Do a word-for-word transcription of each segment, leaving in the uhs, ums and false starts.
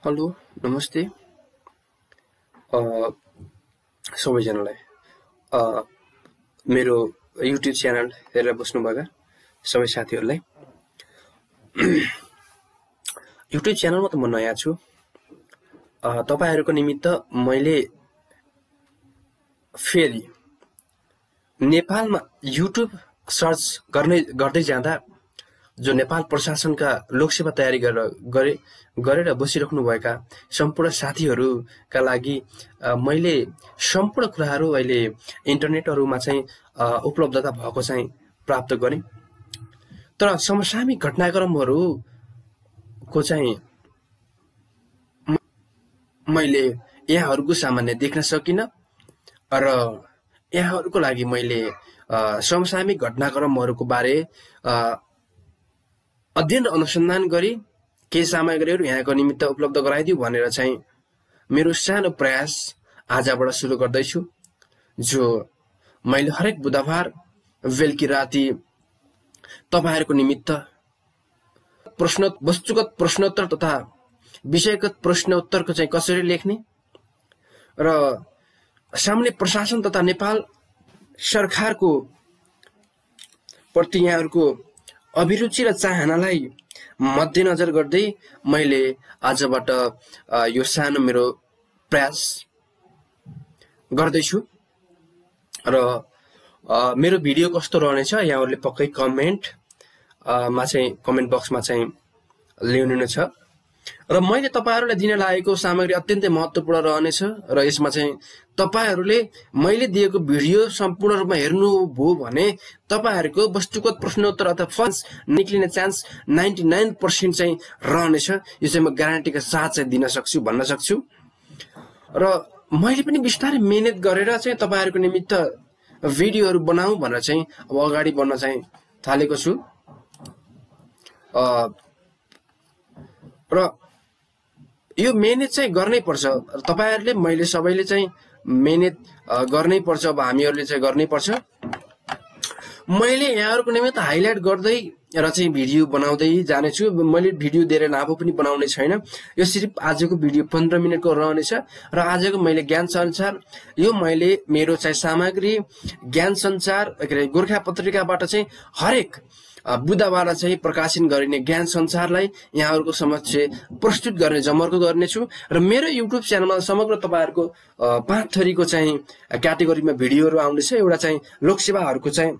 Hello नमस्ते सबैजनालाई मेरो युट्युब च्यानल हेरेर बस्नुभएका सबै साथीहरूलाई युट्युब च्यानलमा त म नयाँ छु। तपाईहरुको निमित्त मैले फेरि नेपालमा युट्युब सर्च गर्ने गर्दै जाँदा जो नेपाल प्रशासनका लोकसेवा तयारी गरे गरेर बसिराख्नु भएका सम्पूर्ण साथीहरुका लागि मैले सम्पूर्ण कुराहरु अहिले इन्टरनेटहरुमा चाहिँ उपलब्धता भएको चाहिँ प्राप्त गरे। तर समसामयिक घटनाक्रमहरुको चाहिँ मैले यहाँहरुको सामान्य देख्न सकिन र यहाँहरुको लागि मैले समसामयिक घटनाक्रमहरुको बारे अध्ययन अनुसन्धान गरी केही सामग्रीहरु यहाँको निमित्त उपलब्ध गराइदिउ भनेर चाहिँ मेरो सानो प्रयास आजबाट सुरु गर्दै छु। जो मैले हरेक बुधबार बेलुकी राति तपाईहरुको निमित्त प्रश्न वस्तुगत प्रश्नोत्तर तथा विषयगत प्रश्नोत्तरको चाहिँ कसरी लेख्ने र सामान्य प्रशासन तथा नेपाल सरकारको प्रति यहाँहरुको अभिरुचि र चाहनालाई मध्यनजर गर्दै मैले आजबाट यो सानो मेरो प्रयास गर्दै छु। र मेरो भिडियो कस्तो रहनेछ यहाँहरुले पक्कै कमेन्ट मा चाहिँ कमेन्ट बक्समा चाहिँ लेख्नु नै छ। र मैले तपाईहरुलाई दिन लागेको सामग्री अत्यन्तै महत्त्वपूर्ण रहनेछ र यसमा चाहिँ तपाईहरुले मैले दिएको भिडियो सम्पूर्ण रूपमा हेर्नु भो भने तपाईहरुको वस्तुगत प्रश्नोत्तर अथवा फन्स निक्लिने चान्स निन्यानब्बे प्रतिशत चाहिँ रहनेछ। यो चाहिँ म ग्यारेन्टीका साथ चाहिँ दिन सक्छु भन्न सक्छु। र मैले पनि बिस्तारै मेहनत गरेर चाहिँ तपाईहरुको निमित्त भिडियोहरु बनाऊ भनेर चाहिँ अब अगाडि बढ्न चाहिँ थालेको छु। र यो मेहनत चाहिँ गर्नै पर्छ। तपाईहरुले मैले सबैले चाहिँ मेहनत गर्नै पर्छ। अब हामीहरुले चाहिँ गर्नै पर्छ। मैले यहाँहरुको निमित्त हाइलाइट गर्दै र चाहिँ भिडियो बनाउँदै जाने छु। मैले भिडियो धेरै लामो पनि बनाउने छैन। यो सिर्फ आजको भिडियो पन्ध्र मिनेटको रहनेछ र आजको मैले ज्ञान संचार यो मैले मेरो चाहिँ सामग्री ज्ञान संचार गोर्खा पत्रिकाबाट चाहिँ हरेक बुधबार चाहिँ प्रकाशन गरिने ज्ञान संचारलाई यहाँहरुको समक्ष प्रस्तुत गर्ने जमर्को गर्नेछु। र मेरो युट्युब च्यानलमा समग्र तपाईहरुको पाँच थरीको चाहिँ क्याटेगोरीमा भिडियोहरु आउनेछ। एउटा चाहिँ लोकसेवाहरुको चाहिँ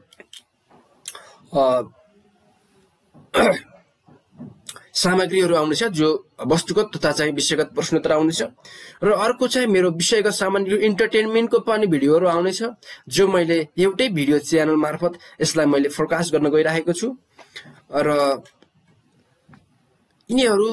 सामग्रीहरु आउनेछ जो वस्तुगत तथा चाहिँ विषयगत प्रश्नोत्तर आउनेछ। र अर्को चाहिँ मेरो विषयगत सामान्य इन्टरटेनमेन्टको पनि भिडियोहरु आउनेछ जो मैले एउटै भिडियो च्यानल मार्फत यसलाई मैले फोरकास्ट गर्न गइराखेको छु। र यिनीहरु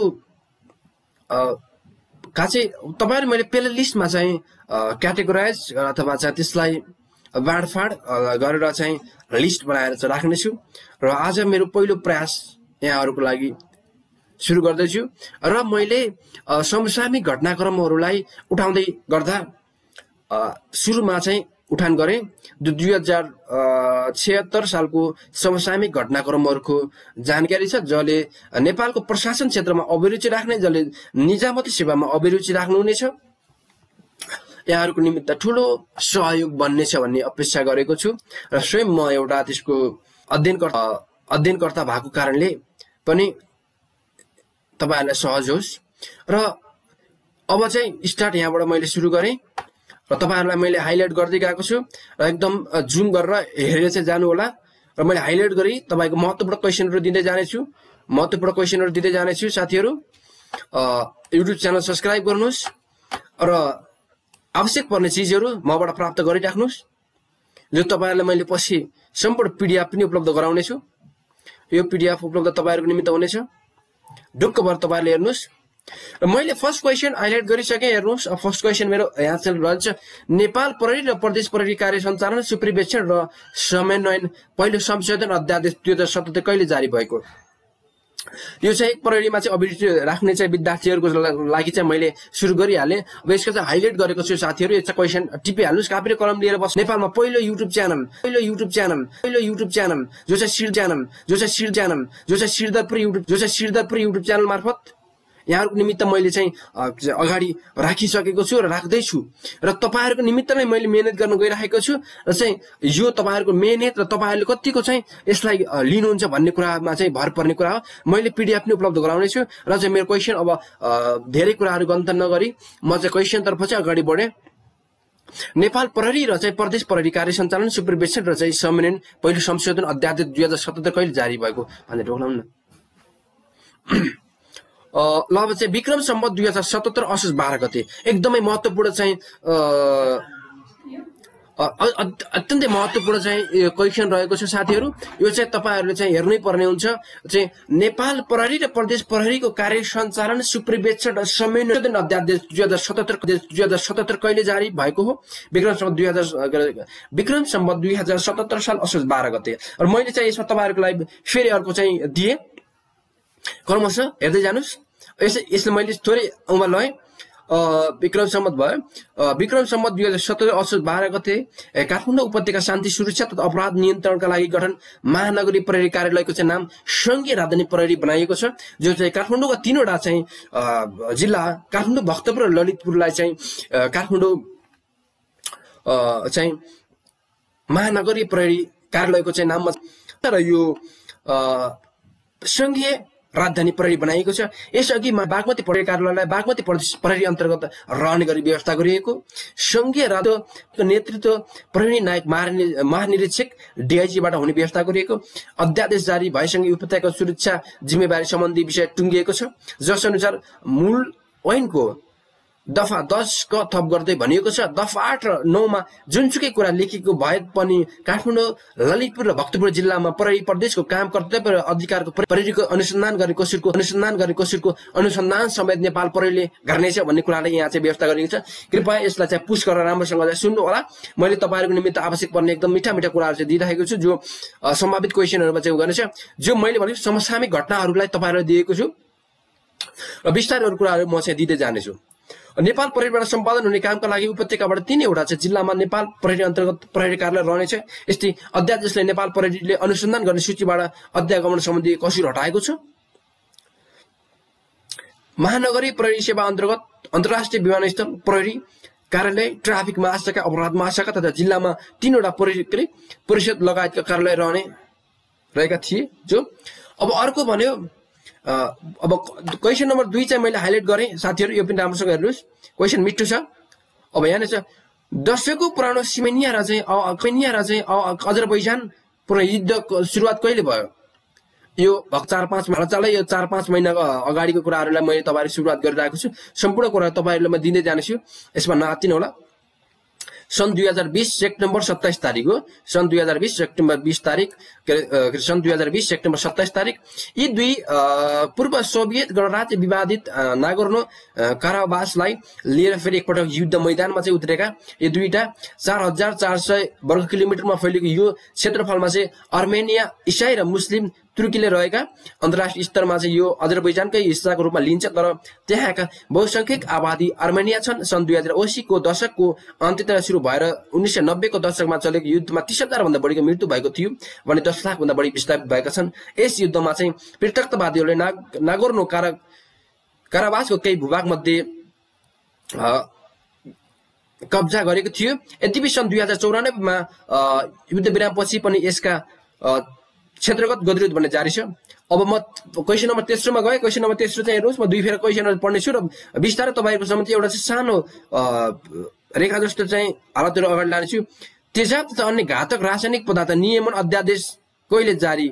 का चाहिँ तपाईहरु मैले प्ले लिस्टमा चाहिँ क्याटेगोराइज अथवा चाहिँ त्यसलाई बाँडफाँड गरेर चाहिँ लिस्ट बनाएर चाहिँ राख्नेछु। र आज मेरो पहिलो प्रयास यहाँहरुको लागि सुरु गर्दैछु। र मैले समसामयिक घटनाक्रमहरुलाई उठाउँदै गर्दा सुरुमा चाहिँ उठान गरे दुई हजार छिहत्तर सालको समसामयिक घटनाक्रमहरुको जानकारी छ जसले नेपालको प्रशासन क्षेत्रमा अभिरुचि राख्ने जसले निजामती सेवामा अभिरुचि राख्नुहुनेछ यहाँहरुको निमित्त ठूलो सहयोग बन्नेछ भन्ने अपेक्षा गरेको छु। र स्वयं म एउटा त्यसको अध्ययनकर्ता अध्ययनकर्ता भएको कारणले पनि तपाईहरुलाई सहज होस्। र अब चाहिँ स्टार्ट यहाँबाट मैले सुरु गरे र तपाईहरुलाई मैले हाइलाइट गर्दै गएको छु र एकदम जुम गरेर हेरेर चाहिँ जानु होला। र मैले हाइलाइट गरी तपाईको महत्त्वपूर्ण क्वेशनहरु दिँदै जाने छु महत्त्वपूर्ण क्वेशनहरु दिँदै जाने छु। साथीहरु युट्युब च्यानल सब्स्क्राइब गर्नुस् र आवश्यक पर्ने चीजहरु मबाट प्राप्त गरिराख्नुस् जो तपाईहरुलाई मैले पछि सम्पूर्ण पीडीएफ पनि उपलब्ध गराउने छु। यो पीडीएफ उपलब्ध तपाईहरुको निमित्त हुनेछ। ढुक्क भएर तपाईहरुले हेर्नुस्। र मैले फर्स्ट क्वेशन हाइलाइट गरिसके हेर्नुस्। फर्स्ट क्वेशन मेरो यहाँ चाहिँ रहन्छ नेपाल प्रहरी र प्रदेश प्रहरी कार्य सञ्चालन सुपरिवेक्षण र समन्वयन पहिलो संशोधन अध्यादेश दुई हजार सतहत्तर कहिले जारी भएको। यो चाहिँ प्रहरीमा चाहिँ अभिरुचि राख्ने चाहिँ विद्यार्थीहरुको लागि चाहिँ मैले सुरु गरिहाले। अब यसको चाहिँ हाइलाइट गरेको छु साथीहरु। यो चाहिँ क्वेशन टिपिहाल्नुस् कापी र कलम लिएर बस। नेपालमा पहिलो युट्युब च्यानल पहिलो युट्युब च्यानल पहिलो युट्युब च्यानल जो चाहिँ सिर च्यानल जो चाहिँ सिर च्यानल जो चाहिँ सिरदरपुर युट्युब जो चाहिँ सिरदरपुर युट्युब च्यानल मार्फत यहाँहरूको निमित्त मैले चाहिँ अगाडि राखिसकेको छु र राख्दैछु र तपाईँहरूको निमित्त नै मैले मेहनत गर्न गइरहेको छु र चाहिँ यो तपाईँहरूको मेहनत र तपाईँहरूले कतिको चाहिँ यसलाई लिनुहुन्छ भन्ने कुरामा चाहिँ भर पर्ने कुरा हो। मैले पिडिएफ नै उपलब्ध गराउने छु र चाहिँ मेरो क्वेसन अब धेरै कुराहरू गन्त नगरी म चाहिँ क्वेसनतर्फ चाहिँ अगाडि बढेँ। नेपाल प्रहरी र चाहिँ प्रदेश प्रहरी कार्य सञ्चालन सुपरभिजन र चाहिँ संविधान पहिलो संशोधन अध्यादेश दुई हजार सतहत्तर कहिले जारी भएको भनेर ढोक्लाउँ न। ल अब चाहिँ विक्रम सम्वत दुई हजार सतहत्तर असोज बाह्र गते एकदमै महत्त्वपूर्ण चाहिँ अत्यन्तै महत्त्वपूर्ण चाहिँ क्वेसन रहेको छ साथीहरू। यो चाहिँ तपाईँहरूले चाहिँ हेर्नै पर्ने हुन्छ। चाहिँ नेपाल प्रहरी र प्रदेश प्रहरीको कार्य सञ्चालन सुपरभिजन र संविधान अध्यादेश दुई हजार सतहत्तर दुई हजार सतहत्तर कहिले जारी भएको हो? विक्रम सम्वत दुई हजार विक्रम सम्वत दुई हजार सतहत्तर साल असोज बाह्र गते। र मैले चाहिँ यसमा तपाईँहरूको लागि फेरि अर्को चाहिँ दिएँ, क्रमशः हेर्दै जानुहोस्। यसै यसले मैले थोरै उमा लगाएँ। विक्रम सम्वत भयो विक्रम सम्वत दुई हजार सत्तर असोज बाह्र गते काठमाडौँ उपत्यका शान्ति सुरक्षा तथा अपराध नियन्त्रणका लागि गठन महानगरीय प्रहरी कार्यालयको चाहिँ नाम संघीय राजधानी प्रहरी बनाइएको छ, जो चाहिँ काठमाडौँका तीनवटा चाहिँ जिल्ला काठमाडौँ, भक्तपुर र ललितपुरलाई चाहिँ काठमाडौँ चाहिँ महानगरीय प्रहरी कार्यालयको चाहिँ नाममा र यो संघीय राजधानी प्रहरी बनाइएको छ। यसअघि बागमती प्रहरी कार्यालयलाई बागमती प्रहरी अन्तर्गत रहने गरी व्यवस्था गरिएको। संघीय राज्यको नेतृत्व प्रहरी नायक महानिरीक्षक डिआइजीबाट हुने व्यवस्था गरिएको। अध्यादेश जारी भएसँगै उपत्यका सुरक्षा जिम्मेवारी सम्बन्धी विषय टुङ्गिएको छ, जस अनुसार मूल ऐनको दफा दस क थप गर्दै भनिएको छ। दफा आठ र नौमा जुनसुकै कुरा लेखिएको भए पनि काठमाडौँ, ललितपुर र भक्तपुर जिल्लामा प्रहरी प्रदेशको काम कर्तव्य र अधिकारको प्रहरीको अनुसन्धान गर्ने कसुरको अनुसन्धान गर्ने कसुरको अनुसन्धान समेत नेपाल प्रहरीले गर्नेछ भन्ने कुरालाई यहाँ चाहिँ व्यवस्था गरिएको छ। कृपया यसलाई चाहिँ पुश गरेर राम्रोसँग चाहिँ सुन्नु होला। मैले तपाईँहरूको निमित्त आवश्यक पर्ने एकदम मिठा मिठा कुराहरू चाहिँ दिइरहेको छु, जो सम्भावित क्वेसनहरूमा चाहिँ गर्नेछ, जो मैले भनेको समसामयिक घटनाहरूलाई तपाईँहरूलाई दिएको छु र बिस्तारै अरू कुराहरू म चाहिँ दिँदै जानेछु। नेपाल प्रहरीबाट सम्पादन हुने कामका लागि उपत्यकाबाट तीनैवटा चाहिँ जिल्लामा नेपाल प्रहरी अन्तर्गत प्रहरी कार्यालय रहनेछ। यस्तै अध्यादेशले नेपाल प्रहरीले अनुसन्धान गर्ने सूचीबाट अध्यागमन सम्बन्धी कसुर हटाएको छ। महानगरीय प्रहरी सेवा अन्तर्गत अन्तर्राष्ट्रिय विमानस्थल प्रहरी कार्यालय, ट्राफिक महाशाखा, अपराध महाशाखा तथा जिल्लामा तीनवटा प्रहरी परिषद लगायतका कार्यालय रहने रहेका थिए। जो अब अर्को भन्यो, अब क्वेसन नम्बर दुई चाहिँ मैले हाइलाइट गरेँ साथीहरू, यो पनि राम्रोसँग हेर्नुहोस्, क्वेसन मिठो छ। अब यहाँनिर छ दशकौं पुरानो सिमेनिया र चाहिँ अर्मेनिया र चाहिँ अजरबैजान पुरा युद्धको सुरुवात कहिले भयो? यो चार पाँच चालै यो चार पाँच महिना अगाडिको कुराहरूलाई मैले तपाईँहरू सुरुवात गरिरहेको छु। सम्पूर्ण कुरा तपाईँहरूलाई म दिँदै जानेछु, यसमा नआत्तिनु होला। सन् दुई हजार बिस सेप्टेम्बर सत्ताइस तारिक हो। सन् दुई हजार बिस सेप्टेम्बर बिस तारिक सन् दुई हजार बिस सेप्टेम्बर सत्ताइस तारिक यी दुई पूर्व सोभियत गणराज्य विवादित नागोर्नो काराबासलाई लिएर फेरि एकपटक युद्ध मैदानमा चाहिँ उत्रेका। यो दुईटा चार हजार चार सय वर्ग किलोमिटरमा फैलिएको यो क्षेत्रफलमा चाहिँ अर्मेनिया इसाई र मुस्लिम तुर्कीले रहेका अन्तर्राष्ट्रिय स्तरमा चाहिँ यो अजरबैजानकै हिस्साको रूपमा लिन्छ, तर त्यहाँका बहुसंख्यक आबादी अर्मेनिया छन्। सन् दुई हजार असीको दशकको अन्त्यतिर सुरु भएर उन्नाइस सय नब्बेको दशकमा चलेको युद्धमा तीस हजार भन्दा बढीको मृत्यु भएको थियो भने दस लाख भन्दा बढी विस्थापित भएका छन्। यस युद्धमा चाहिँ पृथकतावादीहरूले नाग नागोर्नो कारा काराबासको केही भूभाग मध्ये कब्जा गरेको थियो। यद्यपि सन् दुई हजार चौरानब्बेमा युद्ध विरामपछि पनि यसका क्षेत्रगत गतिरोध भन्ने जारी छ। अब म क्वेसन नम्बर तेस्रोमा गएँ। क्वेसन नम्बर तेस्रो चाहिँ हेर्नुहोस्, म दुई फेर क्वेसनहरू पढ्नेछु र बिस्तारै तपाईँहरूको सम्बन्धी एउटा चाहिँ सानो रेखा जस्तो चाहिँ हालतहरू अगाडि लानेछु। तेजाब तथा अन्य घातक रासायनिक पदार्थ नियमन अध्यादेश कहिले जारी?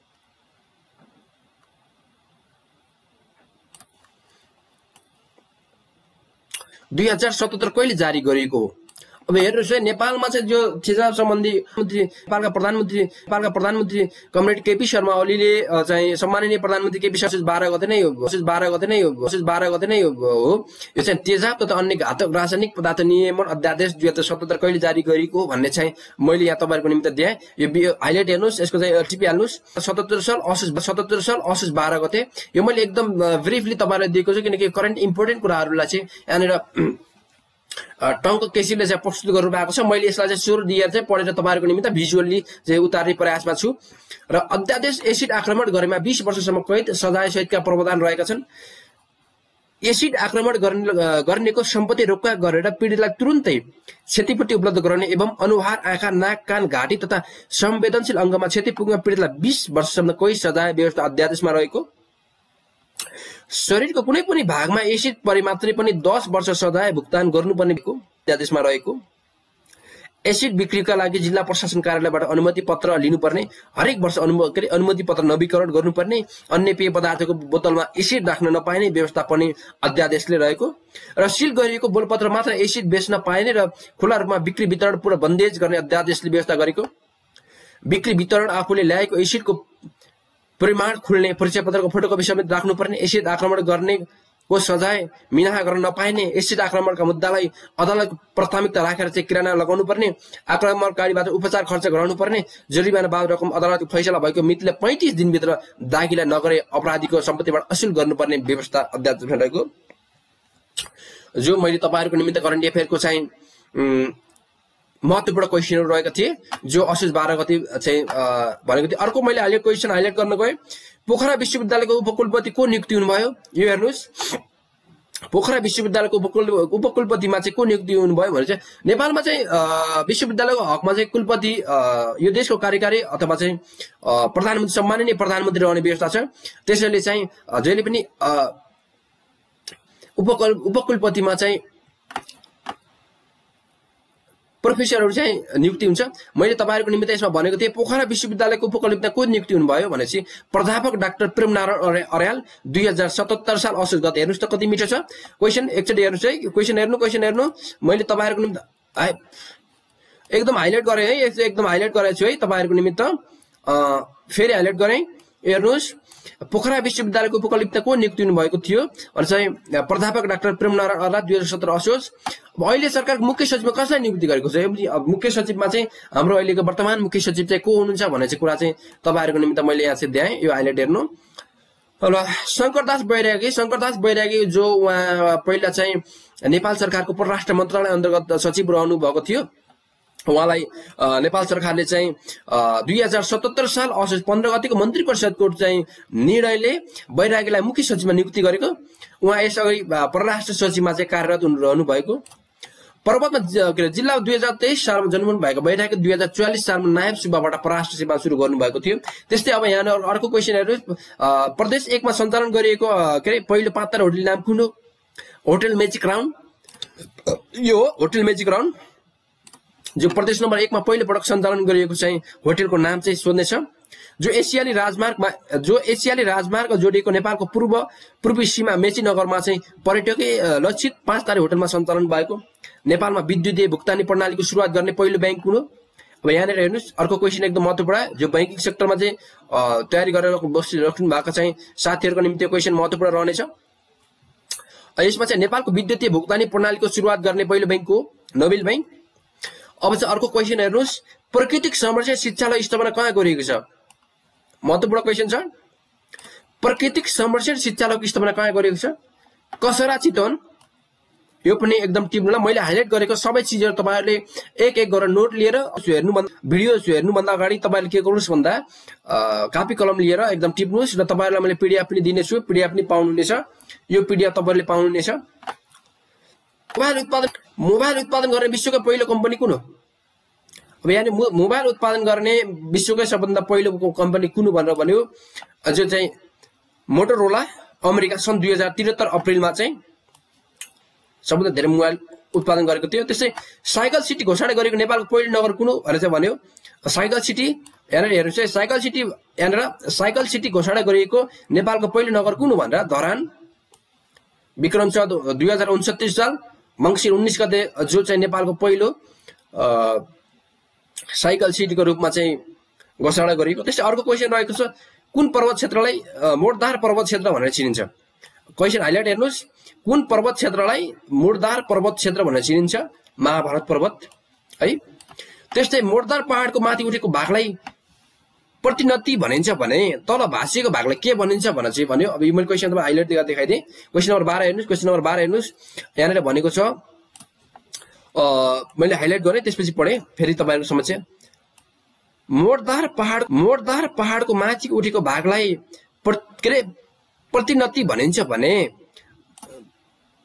दुई हजार सतहत्तर कहिले जारी गरिएको हो? अब हेर्नुहोस् है, नेपालमा चाहिँ जो तेजाब सम्बन्धी मन्त्री नेपालका प्रधानमन्त्री नेपालका प्रधानमन्त्री कमरेड केपी शर्मा ओलीले चाहिँ सम्माननीय प्रधानमन्त्री केपी असोज बाह्र गते नै हो असोज बाह्र गते नै हो असोज बाह्र गते नै हो यो चाहिँ तेजाब तथा अन्य घातक रासायनिक पदार्थ नियमन अध्यादेश दुई हजार सतहत्तर कहिले जारी गरिएको भन्ने चाहिँ मैले यहाँ तपाईँहरूको निमित्त दिएँ। यो हाइलाइट हेर्नुहोस्, यसको चाहिँ टिपिहाल्नुहोस्। सतहत्तर साल असोज सतहत्तर साल असोज बाह्र गते। यो मैले एकदम ब्रिफली तपाईँलाई दिएको छु, किनकि करेन्ट इम्पोर्टेन्ट कुराहरूलाई चाहिँ यहाँनिर टङ्क केसीले चाहिँ प्रस्तुत गर्नु भएको छ। मैले यसलाई चाहिँ सुरु दिएर चाहिँ पढेर तपाईँहरूको निमित्त भिजुअली चाहिँ उतार्ने प्रयासमा छु। र अध्यादेश एसिड आक्रमण गरेमा बीस वर्षसम्म कैद सजाय सहितका प्रावधान रहेका छन्। एसिड आक्रमण गर्ने गर्नेको सम्पत्ति रोक्का गरेर पीडितलाई तुरुन्तै क्षतिपूर्ति उपलब्ध गराउने एवं अनुहार, आँखा, नाक, कान, घाँटी तथा संवेदनशील अङ्गमा क्षति पुग्ने पीडितलाई बीस वर्षसम्म कोही सजाय व्यवस्था अध्यादेशमा रहेको। शरीरको कुनै पनि भागमा एसिड परे मात्रै पनि दस वर्ष सजाय भुक्तान गर्नुपर्ने अध्यादेशमा रहेको। एसिड बिक्रीका लागि जिल्ला प्रशासन कार्यालयबाट अनुमति पत्र लिनुपर्ने, हरेक वर्ष अनुमति अनुमति पत्र नवीकरण गर्नुपर्ने, अन्य पेय पदार्थको बोतलमा एसिड राख्न नपाइने व्यवस्था पनि अध्यादेशले रहेको र सिल गरिएको बोलपत्र मात्र एसिड बेच्न पाइने र खुला रूपमा बिक्री वितरण पुरा बन्देज गर्ने अध्यादेशले व्यवस्था गरेको। बिक्री वितरण आफूले ल्याएको एसिडको परिमाण खुल्ने परिचय पत्रको फोटोकपी समेत राख्नुपर्ने, एसिड आक्रमण गर्ने को सजाय मिनाहा गर्न नपाइने, एसिड आक्रमणका मुद्दालाई अदालतको प्राथमिकता राखेर चाहिँ किराना लगाउनु पर्ने, आक्रमणकारीबाट उपचार खर्च गराउनु पर्ने, जरिवाना बाबत रकम अदालतको फैसला भएको मितिले पैंतीस दिनभित्र दाखिला नगरे अपराधीको सम्पत्तिबाट असुल गर्नुपर्ने व्यवस्था अध्यादेशमा रहेको। जो मैले तपाईँहरूको निमित्त करेन्ट एफेयरको चाहिँ महत्त्वपूर्ण क्वेसनहरू रहेका थिए, जो असोज बाह्र गति चाहिँ भनेको थिएँ। अर्को मैले हाइलाइट क्वेसन हाइलाइट गर्न गएँ, पोखरा विश्वविद्यालयको उपकुलपति को नियुक्ति हुनुभयो? यो हेर्नुहोस्, पोखरा विश्वविद्यालयको उपकुल उपकुलपतिमा चाहिँ को नियुक्ति हुनुभयो भने चाहिँ नेपालमा चाहिँ विश्वविद्यालयको हकमा चाहिँ कुलपति यो देशको कार्यकारी अथवा चाहिँ प्रधानमन्त्री सम्माननीय प्रधानमन्त्री रहने व्यवस्था छ। त्यसैले चाहिँ जहिले पनि उपकुल उपकुलपतिमा चाहिँ प्रोफेसरहरू चाहिँ नियुक्ति हुन्छ। मैले तपाईँहरूको निमित्त यसमा भनेको थिएँ, पोखरा विश्वविद्यालयको उपकुलपतिमा को नियुक्ति हुनुभयो भनेपछि प्राध्यापक डाक्टर प्रेमनारायण अर्याल दुई हजार सतहत्तर साल असोज गते। हेर्नुहोस् त कति मिठो छ क्वेसन, एकचोटि हेर्नुहोस् है, क्वेसन हेर्नु क्वेसन हेर्नु मैले तपाईँहरूको निमित्त एकदम हाइलाइट गरेँ है, एकदम हाइलाइट गरेको छु है तपाईँहरूको निमित्त, फेरि हाइलाइट गरेँ। हेर्नुहोस्, पोखरा विश्वविद्यालयको उपकुलपतिमा को नियुक्ति हुनुभएको थियो भने चाहिँ प्राध्यापक डाक्टर प्रेमनारायण अर्याल दुई हजार सत्र असोज। अहिले सरकारको मुख्य सचिवमा कसलाई नियुक्ति गरेको छ? मुख्य सचिवमा चाहिँ हाम्रो अहिलेको वर्तमान मुख्य सचिव चाहिँ को हुनुहुन्छ भन्ने चाहिँ कुरा चाहिँ तपाईँहरूको निमित्त मैले यहाँ चाहिँ दिएँ। यो हाइलाइट हेर्नु ल। शङ्करदास बैरागी, शङ्करदास बैरागी जो उहाँ पहिला चाहिँ नेपाल सरकारको परराष्ट्र मन्त्रालय अन्तर्गत सचिव रहनु भएको थियो। उहाँलाई नेपाल सरकारले चाहिँ दुई हजार सतहत्तर साल असोज पन्ध्र गतिको मन्त्री परिषदको चाहिँ निर्णयले बैरागीलाई मुख्य सचिवमा नियुक्ति गरेको। उहाँ यसअघि परराष्ट्र सचिवमा चाहिँ कार्यरत रहनु भएको। पर्वतमा जिल्ला दुई हजार तेइस सालमा जन्मनु भएको बैरागी दुई हजार चौवालिस सालमा नायब सुब्बाबाट परराष्ट्र सेवा सुरु गर्नुभएको थियो। त्यस्तै अब यहाँ अर्को क्वेसन हेर्नु, प्रदेश एकमा सञ्चालन गरिएको के अरे पहिलो पाँच तारा होटल नाम कुन हो? Hotel magic crown. यो होटल मेजिक क्राउन जो प्रदेश नम्बर एकमा पहिलो पटक सञ्चालन गरिएको चाहिँ होटलको नाम चाहिँ सोध्नेछ। जो एसियाली राजमार्गमा जो एसियाली राजमार्ग जोडिएको नेपालको पूर्व पूर्वी सीमा मेची नगरमा चाहिँ पर्यटकीय लक्षित पाँच तारे होटलमा सञ्चालन भएको। नेपालमा विद्युतीय भुक्तानी प्रणालीको सुरुवात गर्ने पहिलो ब्याङ्क कुन हो? अब यहाँनिर हेर्नुहोस्, अर्को क्वेसन एकदम महत्त्वपूर्ण, जो बैंकिङ सेक्टरमा चाहिँ तयारी गरेर बसिराख्नु भएको चाहिँ साथीहरूको निम्ति क्वेसन महत्त्वपूर्ण रहनेछ। यसमा चाहिँ नेपालको विद्युतीय भुक्तानी प्रणालीको सुरुवात गर्ने पहिलो ब्याङ्क हो नोबेल ब्याङ्क। अब चाहिँ अर्को क्वेसन हेर्नुहोस्, प्राकृतिक संरक्षण शिक्षालय स्थापना कहाँ गरिएको छ? महत्त्वपूर्ण क्वेसन छ। प्राकृतिक संरक्षण शिक्षालयको स्थापना कहाँ गरिएको छ? कसरा चितवन। यो पनि एकदम टिप्नुला, मैले हाइलाइट गरेको सबै चिजहरू तपाईँहरूले एक एक गरेर नोट लिएर हेर्नु भिडियो हेर्नुभन्दा अगाडि तपाईँहरूले के गर्नुहोस् भन्दा कापी कलम लिएर एकदम टिप्नुहोस् र तपाईँहरूलाई मैले पिडिएफ पनि दिनेछु, पिडिएफ पनि पाउनुहुनेछ। यो पिडिएफ तपाईँहरूले पाउनुहुनेछ। मोबाइल उत्पादन मोबाइल उत्पादन गर्ने विश्वको पहिलो कम्पनी कुन हो? अब यहाँ मोबाइल उत्पादन गर्ने विश्वकै सबभन्दा पहिलो कम्पनी कुन भनेर भन्यो, जो चाहिँ मोटोरोला अमेरिका सन् दुई हजार त्रिहत्तर अप्रिलमा चाहिँ सबभन्दा धेरै मोबाइल उत्पादन गरेको थियो। त्यस्तै साइकल सिटी घोषणा गरेको नेपालको पहिलो नगर कुन हो भनेर चाहिँ भन्यो। साइकल सिटी यहाँनिर हेर्नुहोस् है, साइकल सिटी यहाँनिर साइकल सिटी घोषणा गरिएको नेपालको पहिलो नगर कुन हो भनेर धरान। विक्रम चौध दुई हजार उन्सत्तीस साल मङ्सिर उन्नाइस गते जो चाहिँ नेपालको पहिलो साइकल सिटीको रूपमा चाहिँ घोषणा गरिएको। त्यस्तै अर्को क्वेसन रहेको छ, कुन पर्वत क्षेत्रलाई मोडदार पर्वत क्षेत्र भनेर चिनिन्छ? क्वेसन हाइलाइट हेर्नुहोस्, कुन पर्वत क्षेत्रलाई मोडदार पर्वत क्षेत्र भनेर चिनिन्छ? महाभारत पर्वत है। त्यस्तै मोडदार पहाडको माथि उठेको भागलाई प्रतिनति भनिन्छ भने तल भाँसिएको भागलाई के भनिन्छ भनेर चाहिँ भन्यो। अब यो मैले क्वेसन तपाईँ हाइलाइट दिएर देखाइदिएँ। क्वेसन नम्बर बाह्र हेर्नुहोस्, क्वेसन नम्बर बाह्र हेर्नुहोस्, यहाँनिर भनेको छ मैले हाइलाइट गरेँ त्यसपछि पढेँ फेरि तपाईँहरूको समस्या। मोडदार पहाड मोडदार पहाडको माथि उठेको भागलाई के अरे प्रतिनति भनिन्छ भने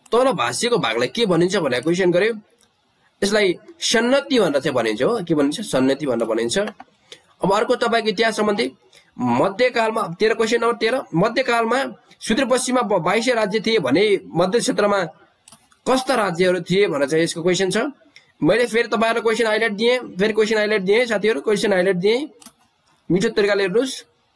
तल भाष्यको भागलाई के भनिन्छ भनेर क्वेसन गर्यो। यसलाई सन्नति भनेर चाहिँ भनिन्छ हो, के भनिन्छ सन्नति भनेर भनिन्छ। अब अर्को तपाईँको इतिहास सम्बन्धी मध्यकालमा तेह्र क्वेसन नम्बर तेह्र मध्यकालमा सुदूरपश्चिममा बाइसै राज्य थिए भने मध्य क्षेत्रमा कस्ता राज्यहरू थिए भनेर चाहिँ यसको क्वेसन छ। मैले फेरि तपाईँहरूलाई क्वेसन हाइलाइट दिएँ, फेरि क्वेसन हाइलाइट दिएँ साथीहरू, क्वेसन हाइलाइट दिएँ मिठो तरिकाले हेर्नुहोस्।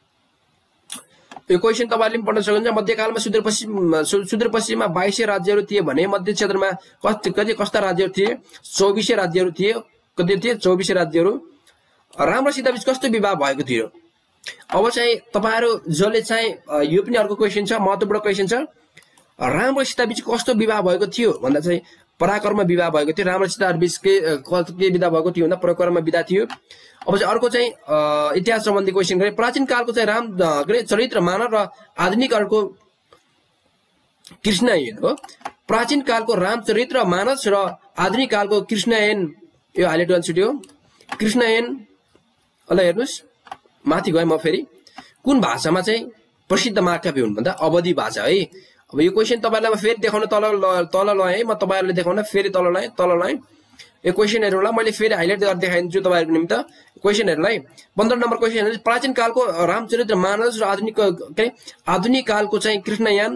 यो क्वेसन तपाईँहरूले पनि पढ्न सक्नुहुन्छ। मध्यकालमा सुदूरपश्चिम सुदूरपश्चिममा बाइसै राज्यहरू थिए भने मध्य क्षेत्रमा कति कति कस्ता राज्यहरू थिए? चौबिसै राज्यहरू थिए। कति थिए? चौबिसै राज्यहरू। राम र सीताबीच कस्तो विवाह भएको थियो? अब चाहिँ तपाईँहरू जसले चाहिँ यो पनि अर्को क्वेसन छ, महत्त्वपूर्ण क्वेसन छ। राम र सीताबीच कस्तो विवाह भएको थियो भन्दा चाहिँ पराक्रम विवाह भएको थियो। राम र सीता बीच के के विवाह भएको थियो भन्दा पराक्रम विवाह थियो। अब चाहिँ अर्को चाहिँ इतिहास सम्बन्धी क्वेसन गरे। प्राचीन कालको चाहिँ राम के चरित्र मानव र आधुनिक कालको कृष्णयन हो। प्राचीन कालको राम चरित्र मानस र आधुनिक कालको कृष्णयन, यो हाइलाइट गर्न छुट्यो कृष्णयन। ल हेर्नुहोस् माथि गए म फेरि कुन भाषामा चाहिँ प्रसिद्ध महाकाव्य हुन् भन्दा अवधी भाषा है। अब यो क्वेसन तपाईँलाई फेरि देखाउन तल तल लगाएँ है, म तपाईँहरूले देखाउन फेरि तल लगाएँ तल लगाएँ यो क्वेसनहरूलाई मैले फेरि हाइलाइट गरेर देखाइदिन्छु तपाईँहरूको निम्ति क्वेसनहरूलाई। पन्ध्र नम्बर क्वेसन प्राचीन कालको रामचरित्र मानस र आधुनिक के आधुनिक कालको चाहिँ कृष्णयान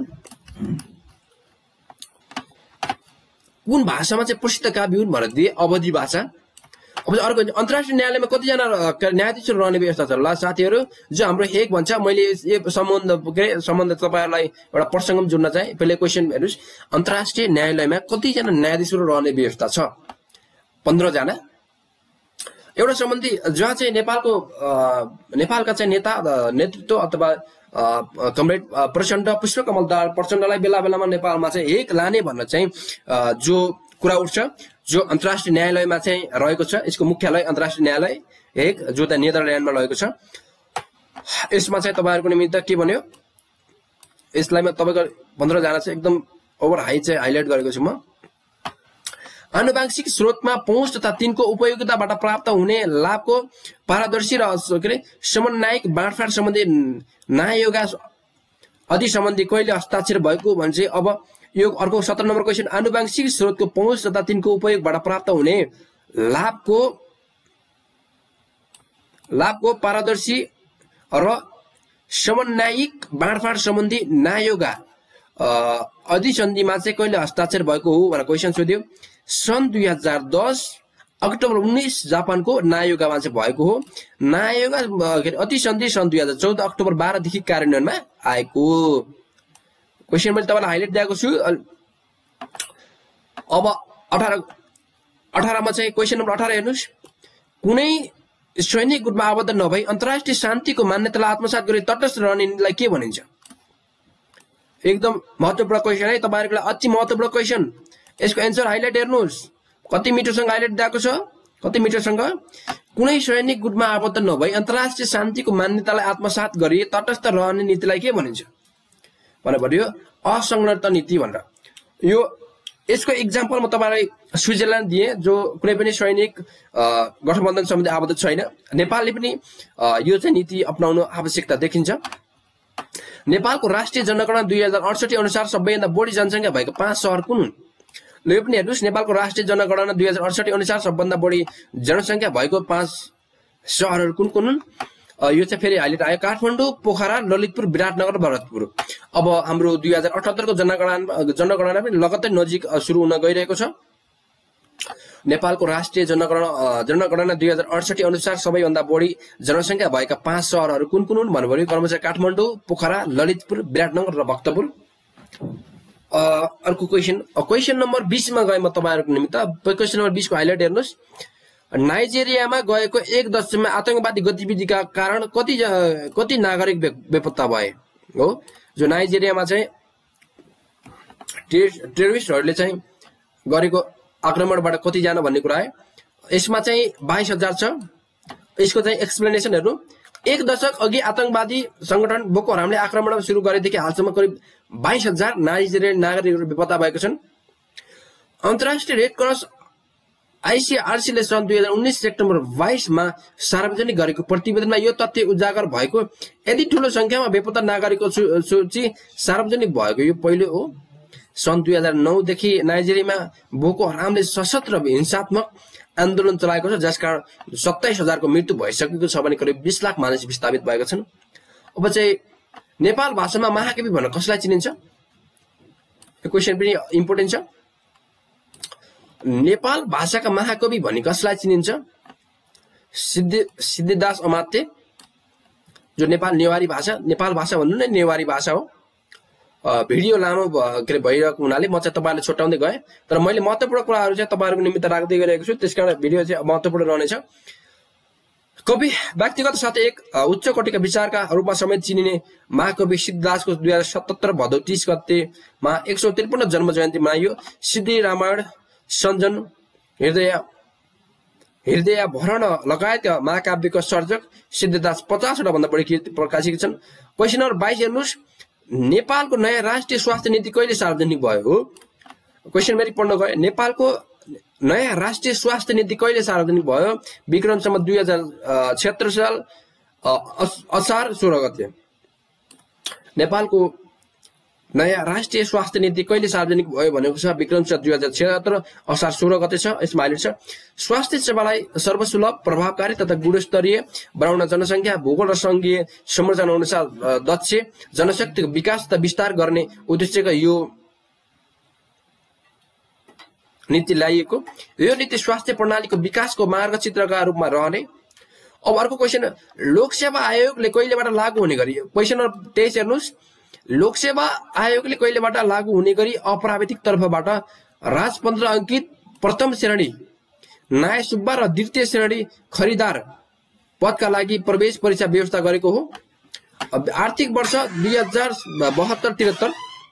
कुन भाषामा चाहिँ प्रसिद्ध काव्य हुन् भनेर दिए अवधी भाषा। अब अर्को अन्तर्राष्ट्रिय न्यायालयमा कतिजना न्यायाधीशहरू रहने व्यवस्था छ? ल साथीहरू जो हाम्रो हेग भन्छ, मैले यो सम्बन्ध के सम्बन्ध तपाईँहरूलाई एउटा प्रसङ्ग जोड्न चाहे। पहिले क्वेसन हेर्नुहोस् अन्तर्राष्ट्रिय न्यायालयमा कतिजना न्यायाधीशहरू रहने व्यवस्था छ? पन्ध्रजना। एउटा सम्बन्धी जहाँ चाहिँ नेपालको नेपालका चाहिँ नेता नेतृत्व अथवा कमरेड प्रचण्ड पुष्पकमल दाहाल प्रचण्डलाई बेला बेलामा नेपालमा चाहिँ हेग लाने भनेर चाहिँ जो कुरा उठ्छ, जो अन्तर्राष्ट्रिय न्यायालयमा चाहिँ रहेको छ, यसको मुख्यालय अन्तर्राष्ट्रिय न्यायालय हेग जो त नेदरल्यान्डमा रहेको छ। यसमा चाहिँ तपाईँहरूको निमित्त के भन्यो, यसलाई म तपाईँको पन्ध्रजना चाहिँ एकदम ओभर हाई चाहिँ हाइलाइट गरेको छु म। आनुवांशिक स्रोतमा पहुँच तथा तिनको उपयोगिताबाट प्राप्त हुने लाभको पारदर्शी र के अरे समन्वयिक बाँडफाँड सम्बन्धी न्याययोगा अधि सम्बन्धी कहिले हस्ताक्षर भएको भने चाहिँ अब यो अर्को सत्र नम्बर क्वेसन आनुवांशिक स्रोतको पहुँच तथा तिनको उपयोगबाट प्राप्त हुने लाभको लाभको पारदर्शी र समन्वयिक बाँडफाँड सम्बन्धी न्याययोगा अधिसन्धिमा चाहिँ कहिले हस्ताक्षर भएको हो भनेर क्वेसन सोध्यो। सन् दुई हजार दस अक्टोबर उन्नाइस जापानको न्याययोगामा चाहिँ भएको हो। न्याययोगा अधिसन्धि सन् दुई हजार चौध अक्टोबर बाह्रदेखि कार्यान्वयनमा आएको। क्वेसन मैले तपाईँलाई हाइलाइट दिएको छु। अब अठार अठारमा चाहिँ क्वेसन नम्बर अठार हेर्नुहोस् कुनै सैनिक गुटमा आबद्ध नभई अन्तर्राष्ट्रिय शान्तिको मान्यतालाई आत्मसात गरी तटस्थ रहने नीतिलाई के भनिन्छ? एकदम महत्त्वपूर्ण क्वेसन है तपाईँहरूको लागि, अति महत्त्वपूर्ण क्वेसन। यसको एन्सर हाइलाइट हेर्नुहोस् कति मिटरसँग हाइलाइट दिएको छ, कति मिटरसँग। कुनै सैनिक गुटमा आबद्ध नभई अन्तर्राष्ट्रिय शान्तिको मान्यतालाई आत्मसात गरी तटस्थ रहने नीतिलाई के भनिन्छ भनेर भन्यो? असंलग्न नीति भनेर। यो यसको इक्जाम्पल म तपाईँलाई स्विजरल्यान्ड दिएँ जो कुनै पनि सैनिक गठबन्धन सम्बन्धी आबद्ध छैन। नेपालले पनि यो चाहिँ नीति अपनाउनु आवश्यकता देखिन्छ। नेपालको राष्ट्रिय जनगणना दुई हजार अडसठी अनुसार सबैभन्दा बढी जनसङ्ख्या भएको पाँच सहर कुन हुन्? ल यो पनि हेर्नुहोस् नेपालको राष्ट्रिय जनगणना दुई हजार अडसठी अनुसार सबभन्दा बढी जनसङ्ख्या भएको पाँच सहरहरू कुन कुन हुन्? यो चाहिँ फेरि हाइलाइट आयो काठमाडौँ, पोखरा, ललितपुर, विराटनगर, भरतपुर। अब हाम्रो दुई हजार अठहत्तरको जनगणना जनगणना पनि लगत्तै नजिक सुरु हुन गइरहेको छ। नेपालको राष्ट्रिय जनगणना जनगणना दुई हजार अडसठी अनुसार सबैभन्दा बढी जनसङ्ख्या भएका पाँच सहरहरू कुन कुन हुन् भन्नुभयो? क्रमशः काठमाडौँ, पोखरा, ललितपुर, विराटनगर र भक्तपुर। अर्को क्वेसन क्वेसन नम्बर बिसमा गए म तपाईँहरूको निमित्त। क्वेसन नम्बर बिसको हाइलाइट हेर्नुहोस् नाइजेरियामा गएको एक दशकमा आतंकवादी गतिविधिका कारण कति कति नागरिक बेपत्ता भए हो? जो नाइजेरियामा चाहिँ टेरोरिस्टहरूले चाहिँ गरेको आक्रमणबाट कतिजना भन्ने कुरा आयो। यसमा चाहिँ बाइस हजार छ। यसको चाहिँ एक्सप्लेनेसन हेर्नु। एक दशक अघि आतंकवादी संगठन बोको हरामले आक्रमण सुरु गरेदेखि हालसम्म करिब बाइस हजार नाइजेरियन नागरिकहरू बेपत्ता भएका छन्। अन्तर्राष्ट्रिय रेड क्रस आइसिआरसीले सन् दुई हजार उन्नाइस सेप्टेम्बर बाइसमा सार्वजनिक गरेको प्रतिवेदनमा यो तथ्य उजागर भएको यदि ठूलो संख्यामा बेपत्ता नागरिकको सूची सार्वजनिक भएको यो पहिलो हो। सन् दुई हजार नौदेखि नाइजेरियामा बोको हरामले सशस्त्र हिंसात्मक आन्दोलन चलाएको छ, जसकारण सत्ताइस हजारको मृत्यु भइसकेको छ भने करिब बीस लाख मानिस विस्थापित भएका छन्। अब चाहिँ नेपाल भाषामा महाकवि भन्न कसलाई चिनिन्छ? यो क्वेसन पनि इम्पोर्टेन्ट छ। नेपाल भाषाका महाकवि भनी कसलाई चिनिन्छ? सिद्धि सिद्धिदास अमात्य, जो नेपाल नेवारी भाषा नेपाल भाषा भन्नु नै नेवारी भाषा हो। भिडियो लामो के अरे भइरहेको हुनाले म चाहिँ तपाईँहरूले छुट्याउँदै गएँ, तर मैले महत्त्वपूर्ण कुराहरू चाहिँ तपाईँहरूको निमित्त राख्दै गइरहेको छु, त्यसकारण भिडियो चाहिँ महत्त्वपूर्ण रहनेछ। कवि व्यक्तिगत साथै एक उच्च कोटिका विचारका रूपमा समेत चिनिने महाकवि सिद्धिदासको दुई हजार सतहत्तर भदौ तीस गतेमा एक सौ त्रिपन्न जन्म जयन्ती मनाइयो। सिद्धि रामायण, सञ्जन, हृदय हृदय भरण लगायत महाकाव्यको सर्जक सिद्धिदास पचासवटा भन्दा बढी कृति प्रकाशित छन्। क्वेसन नम्बर बाइस हेर्नुहोस्, नेपालको नयाँ राष्ट्रिय स्वास्थ्य नीति कहिले सार्वजनिक भयो? क्वेसन फेरि पढ्न गए, नेपालको नयाँ राष्ट्रिय स्वास्थ्य नीति कहिले सार्वजनिक भयो? विक्रम सम्वत दुई हजार छिहत्तर साल असार सोह्र गते। नेपालको नयाँ राष्ट्रिय स्वास्थ्य नीति कहिले सार्वजनिक भयो भनेको छ विक्रम सम्वत दुई हजार छिहत्तर असार सोह्र गते छ। यसमा हाइलाइट छ, स्वास्थ्य सेवालाई सर्वसुलभ, प्रभावकारी तथा गुणस्तरीय बनाउन जनसङ्ख्या, भूगोल र सङ्घीय संरचना अनुसार दक्ष जनशक्तिको विकास तथा विस्तार गर्ने उद्देश्यका यो नीति ल्याइएको। यो नीति स्वास्थ्य प्रणालीको विकासको मार्गचित्रका रूपमा रहने। अब अर्को क्वेसन, लोकसेवा आयोगले कहिलेबाट लागू हुने गरी? क्वेसन नम्बर तेइस हेर्नुहोस्, लोकसेवा आयोगले कहिलेबाट लागू हुने गरी अप्राविधिक तर्फबाट राजपत्र अंकित प्रथम श्रेणी नाय सुब्बा र द्वितीय श्रेणी खरिदार पदका लागि प्रवेश परीक्षा व्यवस्था गरेको हो। आर्थिक वर्ष दुई हजार बहत्तर त्रिहत्तर।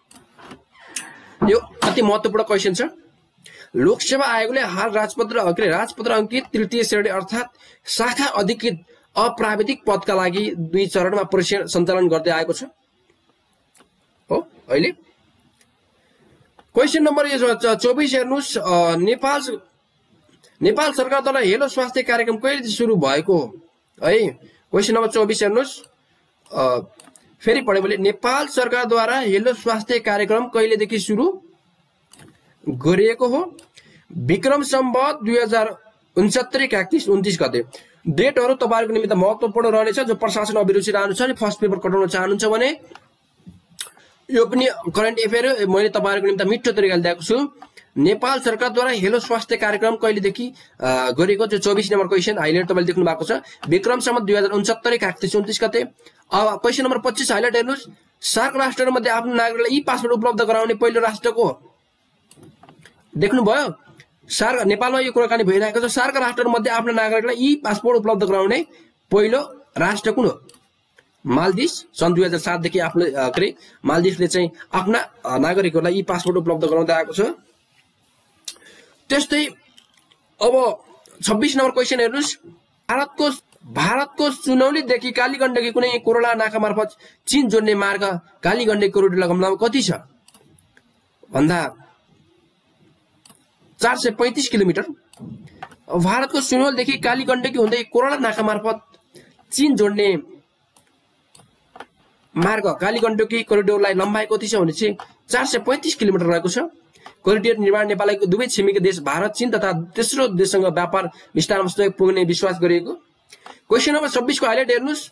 यो अति महत्वपूर्ण क्वेसन छ। लोकसेवा आयोगले हाल राजपत्र राजपत्र अंकित तृतीय श्रेणी अर्थात शाखा अधिकृत अप्राविधिक पदका लागि दुई चरणमा परीक्षा सञ्चालन गर्दै आएको छ हो अहिले। क्वेसन नम्बर चौबिस हेर्नुहोस्, नेपाल नेपाल सरकारद्वारा हेलो स्वास्थ्य कार्यक्रम कहिले सुरु भएको हो है? क्वेसन नम्बर चौबिस हेर्नुहोस्, फेरि पढे भने नेपाल सरकारद्वारा हेलो स्वास्थ्य कार्यक्रम कहिलेदेखि सुरु गरिएको हो? विक्रम सम्वत दुई हजार उनसत्तरी काकतीस उन्तिस गते। डेटहरू तपाईँहरूको निमित्त महत्त्वपूर्ण रहनेछ। जो प्रशासन अभिरुचि रहन्छ नि, फर्स्ट पेपर कटाउन चाहनुहुन्छ भने यो पनि करेन्ट एफेयर मैले तपाईँहरूको निमित्त मिठो तरिकाले दिएको छु। नेपाल सरकारद्वारा हेलो स्वास्थ्य कार्यक्रम कहिलेदेखि गरेको? जो चौबिस नम्बर क्वेसन हाइलाइट तपाईँले देख्नु भएको छ, विक्रम सम्वत दुई हजार उनसत्तरी काकतीस उन्तिस गते। अब क्वेसन नम्बर पच्चिस हाइलाइट हेर्नुहोस्, सार्क राष्ट्रहरूमध्ये आफ्नो नागरिकलाई ई पासपोर्ट उपलब्ध गराउने पहिलो राष्ट्रको देख्नुभयो? सार्क नेपालमा यो कुराकानी भइरहेको छ। सार्क राष्ट्रहरूमध्ये आफ्नो नागरिकलाई ई पासपोर्ट उपलब्ध गराउने पहिलो राष्ट्र कुन हो? मालदिभ्स। सन् दुई हजार सातदेखि आफ्नो के अरे मालदिभ्सले चाहिँ आफ्ना नागरिकहरूलाई ई पासपोर्ट उपलब्ध गराउँदै आएको छ। त्यस्तै अब छब्बिस नम्बर क्वेसन हेर्नुहोस्, भारतको भारतको सुनौलीदेखि कालीगण्डकी कुनै कोरोला नाका मार्फत चीन जोड्ने मार्ग कालीगण्डकी कोरिडोर लम्बाइ कति छ भन्दा चार सय पैंतिस किलोमिटर। भारतको सुनौलदेखि कालीगण्डकी हुँदै कोरोला नाका मार्फत चीन जोड्ने मार्ग कालीगण्डकी कोरिडोरलाई लम्बाइ कति छ भने चाहिँ चार सय पैंतिस किलोमिटर रहेको छ। कोरिडोर निर्माण नेपालको दुवै छिमेकी देश भारत, चीन तथा तेस्रो देशसँग व्यापार विस्तारमा सहयोग पुग्ने विश्वास गरिएको। क्वेसन नम्बर छब्बिस को हाइलाइट हेर्नुहोस्,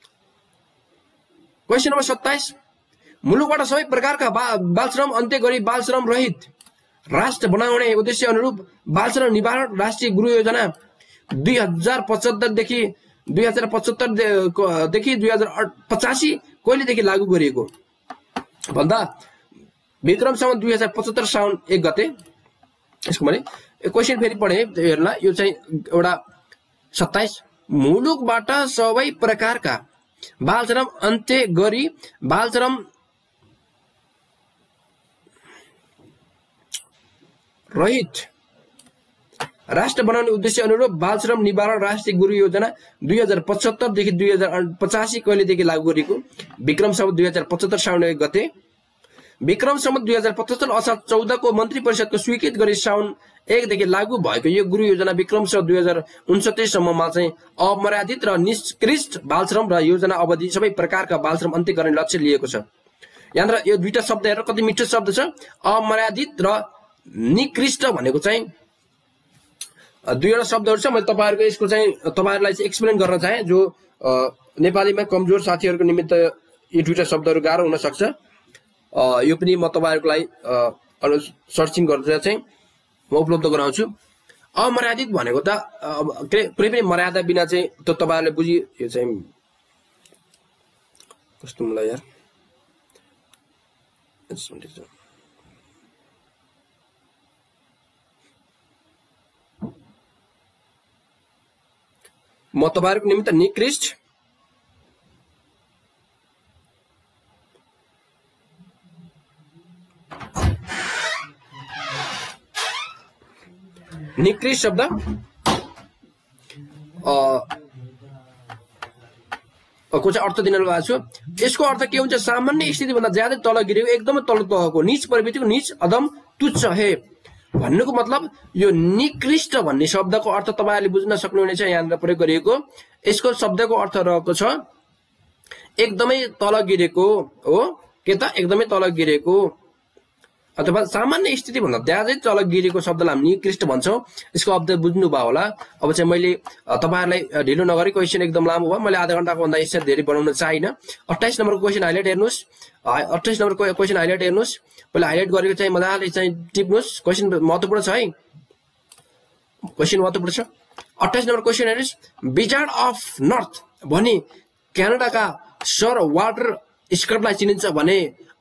क्वेसन नम्बर सत्ताइस, मुलुकबाट सबै प्रकारका बालश्रम अन्त्य गरी बालश्रम रहित राष्ट्र बनाउने उद्देश्य अनुरूप बालश्रम निवारण राष्ट्रिय गृह योजना दुई हजार पचहत्तरदेखि दुई हजार पचहत्तरदेखि दुई हजार पचासी कहिलेदेखि लागू गरिएको भन्दा विक्रम सम्वत दुई हजार पचहत्तर साउन एक गते। यसको भने क्वेसन फेरि पढे हेर्ला, यो चाहिँ एउटा सत्ताइस, मुलुकबाट सबै प्रकारका बालश्रम अन्त्य गरी बालश्रम रहित राष्ट्र बनाउने उद्देश्य अनुरूप बालश्रम निवारण राष्ट्रिय गृह योजना दुई हजार पचहत्तरदेखि दुई हजार पचासी कहिलेदेखि लागू गरिएको? विक्रम सम्वत दुई हजार पचहत्तर साउन एक गते। विक्रम सम्वत दुई हजार पचहत्तर असार चौध को मन्त्री परिषदको स्वीकृत गरी साउन एकदेखि लागू भएको यो गृह योजना विक्रम सम्वत दुई हजार उनसत्तरी सम्ममा चाहिँ अमर्यादित र निष्कृष्ट बालश्रम र योजना अवधि सबै प्रकारका बालश्रम अन्त्य गर्ने लक्ष्य लिएको छ। यहाँनिर यो दुईटा शब्द हेरेर कति मिठो शब्द छ, अमर्यादित र निकृष्ट भनेको चाहिँ दुईवटा शब्दहरू छ। मैले तपाईँहरूको यसको चाहिँ तपाईँहरूलाई चाहिँ एक्सप्लेन गर्न चाहे, जो नेपालीमा कमजोर साथीहरूको निमित्त यो दुईटा शब्दहरू गाह्रो हुन सक्छ। यो पनि म तपाईँहरूको लागि सर्चिङ गरेर चाहिँ म उपलब्ध गराउँछु। अमर्यादित भनेको त कुनै पनि मर्यादा बिना चाहिँ त तपाईँहरूले बुझि, यो चाहिँ कस्तो मलाई यार म तपाईँहरूको निमित्त निकृष्ट निकृष्ट शब्द को चाहिँ अर्थ दिन लगाएको छु। यसको अर्थ के हुन्छ, सामान्य स्थितिभन्दा ज्यादै तल गिरेको, एकदमै तल तहको, नीच प्रवृत्तिको, नीच अदम तुच्छ हे भन्नुको मतलब यो निकृष्ट भन्ने शब्दको अर्थ तपाईँहरूले बुझ्न सक्नुहुनेछ। यहाँनिर प्रयोग गरिएको यसको शब्दको अर्थ रहेको छ एकदमै तल गिरेको हो के त, एकदमै तल गिरेको अथवा सामान्य स्थिति भन्दा ज्यादै तल गिरेको शब्दलाई हामी निकृष्ट भन्छौँ। यसको अर्थ बुझ्नुभयो होला। अब चाहिँ मैले तपाईँहरूलाई ढिलो नगरी, क्वेसन एकदम लामो भयो, मैले आधा घन्टाको भन्दा यसरी धेरै बनाउन चाहिनँ। अट्ठाइस नम्बरको क्वेसन हाइलाइट हेर्नुहोस्, अट्ठाइस नम्बरको क्वेसन हाइलाइट हेर्नुहोस्, पहिला हाइलाइट गरेको चाहिँ मजाले चाहिँ टिप्नुहोस्। क्वेसन महत्त्वपूर्ण छ है, क्वेसन महत्त्वपूर्ण छ। अट्ठाइस नम्बर क्वेसन हेर्नुहोस्, विजार्ड अफ नर्थ भने क्यानाडाका सर वाल्टर स्कटलाई चिनिन्छ भने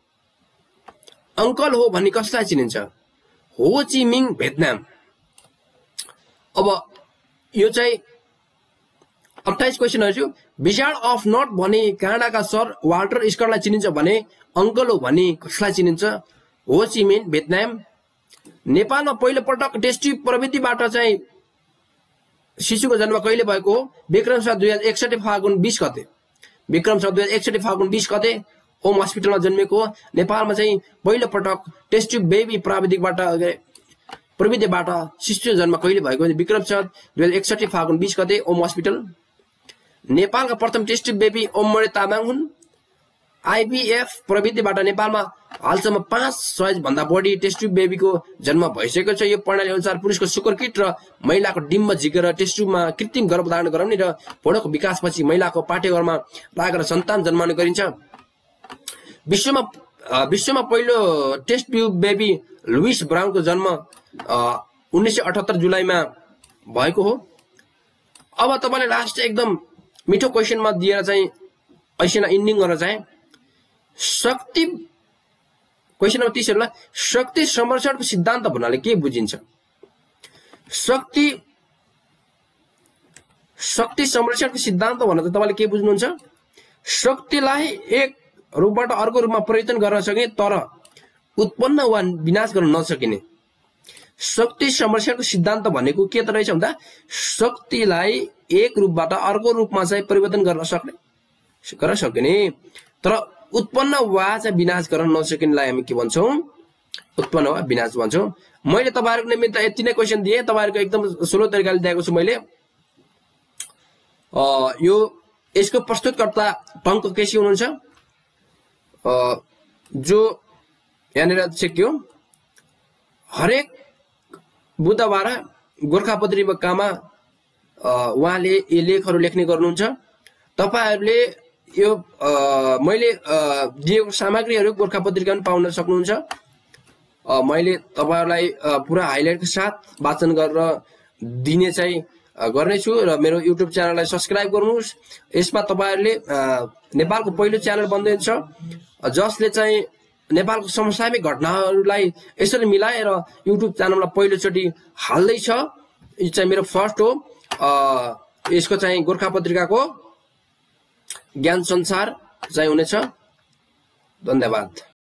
अंकल हो भन्ने कसलाई चिनिन्छ, हो ची मिङ भियतनाम। अब यो चाहिँ अट्ठाइस क्वेसन हेर्छु, विजार्ड अफ नर्थ भने क्यानाडाका सर वाल्टर स्कटलाई चिनिन्छ भने अंकल हो भने कसलाई चिनिन्छ, हो ची मिङ भियतनाम। नेपालमा पहिलो पटक टेस्ट ट्युब प्रविधिबाट चाहिँ शिशुको जन्म कहिले भएको हो, विक्रम सम्वत दुई हजार एकसठी फागुन बीस गते, विक्रम सम्वत दुई हजार एकसठी फागुन बीस गते ओम हस्पिटलमा जन्मेको हो। नेपालमा चाहिँ पहिलो पटक टेस्ट ट्युब बेबी प्राविधिकबाट प्रविधिबाट शिशु जन्म कहिले भएको, विक्रम सम्वत दुई हजार एकसठी फागुन बीस गते ओम हस्पिटल। नेपालका प्रथम test tube baby Ommani Tamang हुन्। आइबीएफ प्रविधिबाट नेपालमा हालसम्म पाँच सय भन्दा बढी टेस्ट ट्युब बेबीको जन्म भइसकेको छ। यो प्रणाली अनुसार पुरुषको शुक्रकीट र महिलाको डिम्ब झिकेर टेस्ट ट्युबमा कृत्रिम गर्भधारण गराउने र भ्रूणको विकासपछि महिलाको पाठ्यघरमा राखेर सन्तान जन्माउने गरिन्छ। विश्वमा विश्वमा पहिलो टेस्ट ट्युब बेबी लुइस ब्राउनको जन्म उन्नाइस सय अठहत्तर जुलाईमा भएको हो। अब तपाईँले लास्ट एकदम मिठो क्वेसनमा दिएर चाहिँ ऐसेना इन्डिङ गर्न चाहे, शक्ति क्वेसन नम्बर तीस हेर्नुला, शक्ति संरक्षणको सिद्धान्त भन्नाले के बुझिन्छ, शक्ति शक्ति संरक्षणको सिद्धान्त भन्दा त तपाईँले के बुझ्नुहुन्छ, शक्तिलाई एक रूपबाट अर्को रूपमा परिवर्तन गर्न सकिने तर उत्पन्न वा विनाश गर्न नसकिने। शक्ति संरक्षणको सिद्धान्त भनेको के त रहेछ भन्दा शक्तिलाई एक रूपबाट अर्को रूपमा चाहिँ परिवर्तन गर्न सक्ने गर्न सकिने तर उत्पन्न वा चाहिँ विनाश गर्न नसकिनेलाई हामी के भन्छौँ, उत्पन्न वा विनाश भन्छौँ। मैले तपाईँहरूको निमित्त यति नै क्वेसन दिएँ, तपाईँहरूको एकदम स्लो तरिकाले दिएको छु मैले। यो यसको प्रस्तुतकर्ता टङ्क केसी हुनुहुन्छ, जो यहाँनिर चाहिँ के हो, हरेक बुधबार गोर्खा पत्रिकामा उहाँले यी लेखहरू लेख्ने गर्नुहुन्छ। तपाईँहरूले यो मैले दिएको सामग्रीहरू गोर्खा पत्रिकामा पाउन सक्नुहुन्छ। मैले तपाईँहरूलाई पुरा हाइलाइटको साथ वाचन गरेर दिने चाहिँ गर्नेछु र मेरो युट्युब च्यानललाई सब्सक्राइब गर्नुहोस्। यसमा तपाईँहरूले नेपालको पहिलो च्यानल बन्दैछ जसले चाहिँ नेपालको समसामयिक घटनाहरूलाई यसरी मिलाएर युट्युब च्यानलमा पहिलोचोटि हाल्दैछ। यो चाहिँ मेरो फर्स्ट हो। यसको चाहिँ गोर्खा पत्रिकाको ज्ञान संसार चाहिँ हुनेछ। धन्यवाद।